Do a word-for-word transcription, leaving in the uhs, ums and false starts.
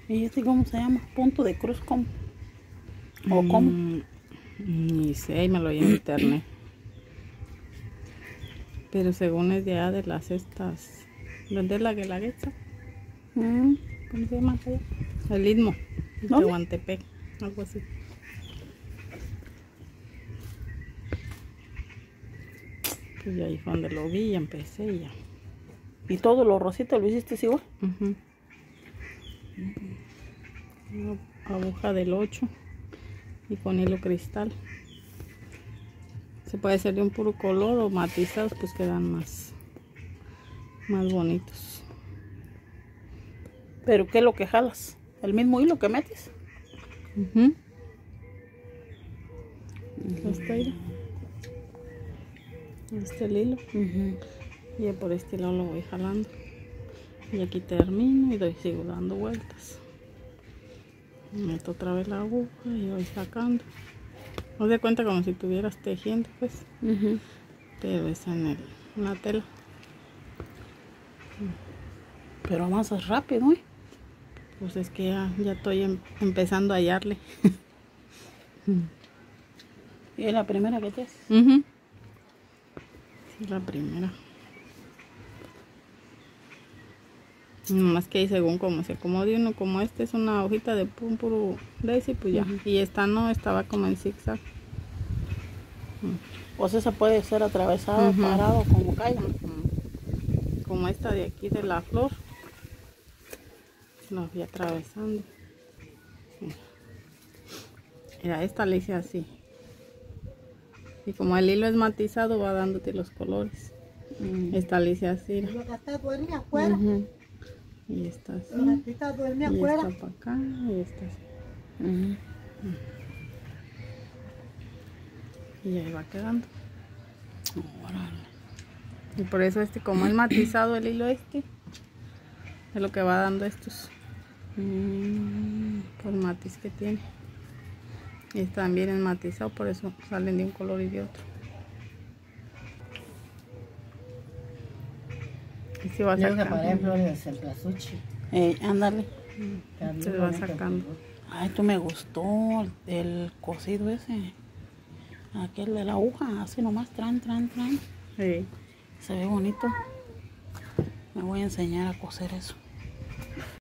¿Y este cómo se llama? ¿Punto de cruz cómo? ¿O cómo? Mm, ni sé, ahí me lo vi en internet. Pero según es de allá de las estas, ¿dónde es la guelaguetza? Mm. ¿Cómo se llama allá? El Istmo, de ¿Dónde? Tehuantepec, algo así. Y ahí fue donde lo vi y empecé y ya. ¿Y todo lo rosita lo hiciste igual? Uh-huh. Una aguja del ocho y con hilo cristal. Se puede hacer de un puro color o matizados, pues quedan más, más bonitos. ¿Pero qué es lo que jalas? ¿El mismo hilo que metes? Uh-huh. Hasta ahí. Este el hilo. Uh-huh. Y por este lado lo voy jalando. Y aquí termino y doy, sigo dando vueltas. Meto otra vez la aguja y voy sacando. Haz de cuenta como si estuvieras tejiendo, pues. Uh-huh. Pero es en, el, en la tela. Pero avanzas rápido, ¿eh? Pues es que ya, ya estoy em, empezando a hallarle. ¿Y es la primera que te haces? Uh-huh. Sí, la primera. Más que ahí según como se acomode uno, como este es una hojita de un puro daisy, pues ya. Uh-huh. Y esta no, estaba como en zigzag. Pues esa puede ser atravesada, uh-huh, parado, como caiga. Uh-huh. Como esta de aquí de la flor. La fui atravesando. Mira, esta le hice así. Y como el hilo es matizado, va dándote los colores. Uh-huh. Esta le hice así. Uh-huh. Y esta así. Y esta para acá. Y esta así. Uh-huh. Y ahí va quedando. Órale. Y por eso este, como es matizado el hilo este, es lo que va dando estos. Mm, por el matiz que tiene. Y este también es matizado, por eso salen de un color y de otro. Y se va sacando. Por ejemplo, el cempasúchil. Eh, ándale. Mm, se va sacando. Ay, tú me gustó el, el cosido ese. Aquel de la aguja, así nomás, tran, tran, tran. Sí. Se ve bonito. Me voy a enseñar a coser eso.